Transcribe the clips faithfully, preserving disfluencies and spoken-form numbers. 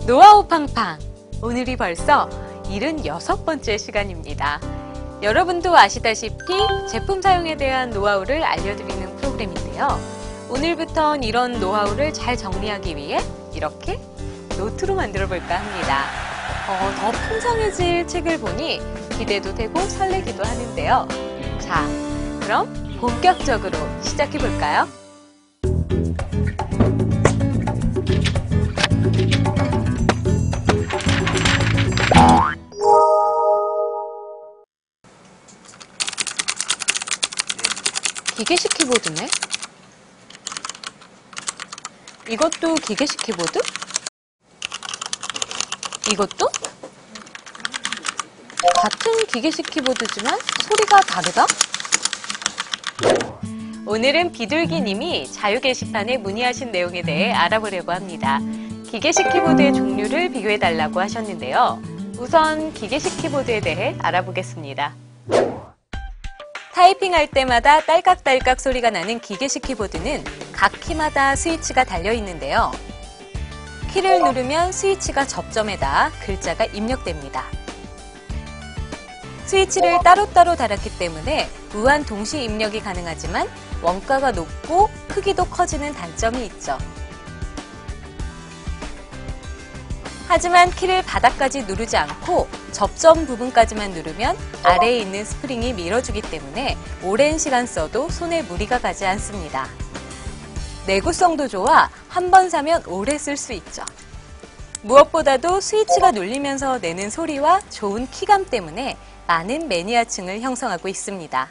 노하우 팡팡! 오늘이 벌써 칠십육 번째 시간입니다. 여러분도 아시다시피 제품 사용에 대한 노하우를 알려드리는 프로그램인데요. 오늘부턴 이런 노하우를 잘 정리하기 위해 이렇게 노트로 만들어 볼까 합니다. 어, 더 풍성해질 책을 보니 기대도 되고 설레기도 하는데요. 자, 그럼 본격적으로 시작해 볼까요? 기계식 키보드네? 이것도 기계식 키보드? 이것도? 같은 기계식 키보드지만 소리가 다르다? 오늘은 비둘기님이 자유 게시판에 문의하신 내용에 대해 알아보려고 합니다. 기계식 키보드의 종류를 비교해달라고 하셨는데요. 우선 기계식 키보드에 대해 알아보겠습니다. 타이핑할 때마다 딸깍딸깍 소리가 나는 기계식 키보드는 각 키마다 스위치가 달려 있는데요. 키를 누르면 스위치가 접점에 닿아 글자가 입력됩니다. 스위치를 따로따로 달았기 때문에 무한 동시 입력이 가능하지만 원가가 높고 크기도 커지는 단점이 있죠. 하지만 키를 바닥까지 누르지 않고 접점 부분까지만 누르면 아래에 있는 스프링이 밀어주기 때문에 오랜 시간 써도 손에 무리가 가지 않습니다. 내구성도 좋아 한 번 사면 오래 쓸 수 있죠. 무엇보다도 스위치가 눌리면서 내는 소리와 좋은 키감 때문에 많은 매니아층을 형성하고 있습니다.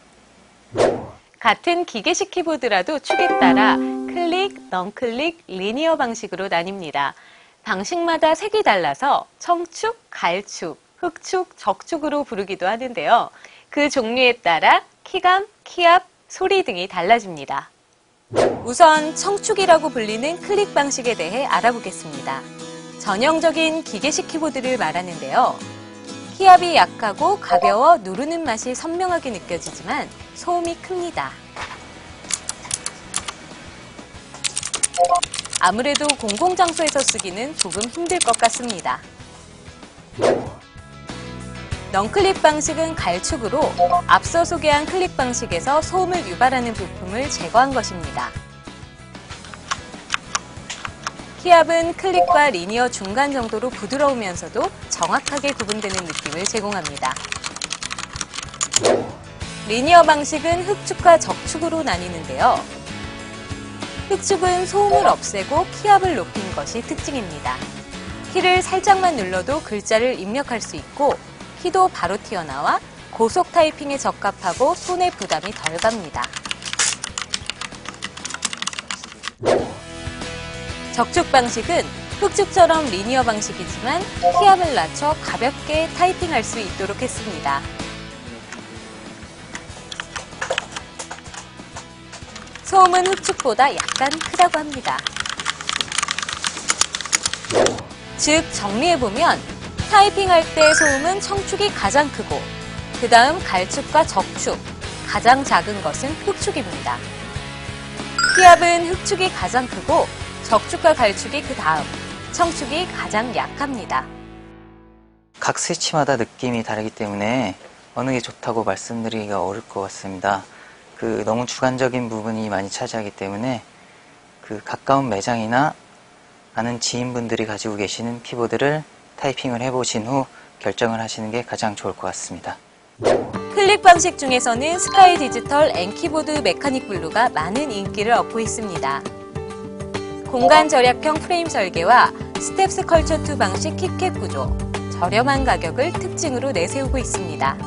같은 기계식 키보드라도 축에 따라 클릭, 넌클릭, 리니어 방식으로 나뉩니다. 방식마다 색이 달라서 청축, 갈축, 흑축, 적축으로 부르기도 하는데요. 그 종류에 따라 키감, 키압, 소리 등이 달라집니다. 우선 청축이라고 불리는 클릭 방식에 대해 알아보겠습니다. 전형적인 기계식 키보드를 말하는데요. 키압이 약하고 가벼워 누르는 맛이 선명하게 느껴지지만 소음이 큽니다. 아무래도 공공장소에서 쓰기는 조금 힘들 것 같습니다. 넌클릭 방식은 갈축으로 앞서 소개한 클릭 방식에서 소음을 유발하는 부품을 제거한 것입니다. 키압은 클릭과 리니어 중간 정도로 부드러우면서도 정확하게 구분되는 느낌을 제공합니다. 리니어 방식은 흑축과 적축으로 나뉘는데요. 흑축은 소음을 없애고 키압을 높인 것이 특징입니다. 키를 살짝만 눌러도 글자를 입력할 수 있고 키도 바로 튀어나와 고속 타이핑에 적합하고 손의 부담이 덜 갑니다. 적축 방식은 흑축처럼 리니어 방식이지만 키압을 낮춰 가볍게 타이핑할 수 있도록 했습니다. 소음은 흑축보다 약간 크다고 합니다. 즉 정리해보면 타이핑할 때 소음은 청축이 가장 크고 그 다음 갈축과 적축, 가장 작은 것은 흑축입니다. 키압은 흑축이 가장 크고 적축과 갈축이 그 다음, 청축이 가장 약합니다. 각 스위치마다 느낌이 다르기 때문에 어느 게 좋다고 말씀드리기가 어려울 것 같습니다. 그 너무 주관적인 부분이 많이 차지하기 때문에 그 가까운 매장이나 아는 지인분들이 가지고 계시는 키보드를 타이핑을 해보신 후 결정을 하시는 게 가장 좋을 것 같습니다. 클릭 방식 중에서는 스카이 디지털 N키보드 메카닉 블루가 많은 인기를 얻고 있습니다. 공간 절약형 프레임 설계와 스텝스 컬처 투 방식 키캡 구조, 저렴한 가격을 특징으로 내세우고 있습니다.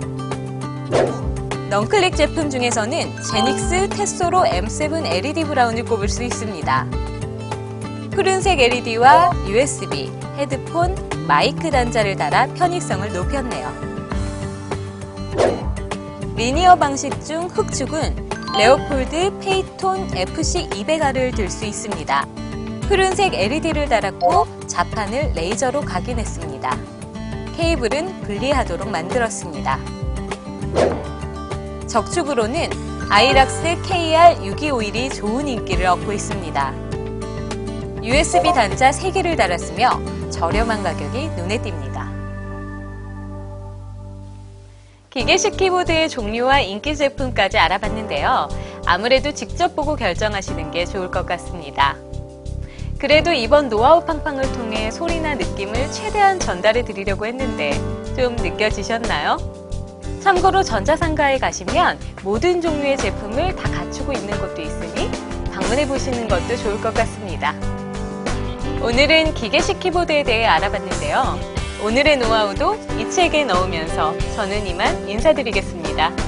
넌클릭 제품 중에서는 제닉스 테소로 엠 세븐 엘이디 브라운을 꼽을 수 있습니다. 푸른색 엘이디와 유에스비, 헤드폰, 마이크 단자를 달아 편의성을 높였네요. 리니어 방식 중 흑축은 레오폴드 페이톤 에프씨 이백 알을 들 수 있습니다. 푸른색 엘이디를 달았고 자판을 레이저로 각인했습니다. 케이블은 분리하도록 만들었습니다. 적축으로는 아이락스 케이알 육이오일이 좋은 인기를 얻고 있습니다. 유에스비 단자 세 개를 달았으며 저렴한 가격이 눈에 띕니다. 기계식 키보드의 종류와 인기 제품까지 알아봤는데요. 아무래도 직접 보고 결정하시는 게 좋을 것 같습니다. 그래도 이번 노하우 팡팡을 통해 소리나 느낌을 최대한 전달해 드리려고 했는데 좀 느껴지셨나요? 참고로 전자상가에 가시면 모든 종류의 제품을 다 갖추고 있는 곳도 있으니 방문해 보시는 것도 좋을 것 같습니다. 오늘은 기계식 키보드에 대해 알아봤는데요. 오늘의 노하우도 이 책에 넣으면서 저는 이만 인사드리겠습니다.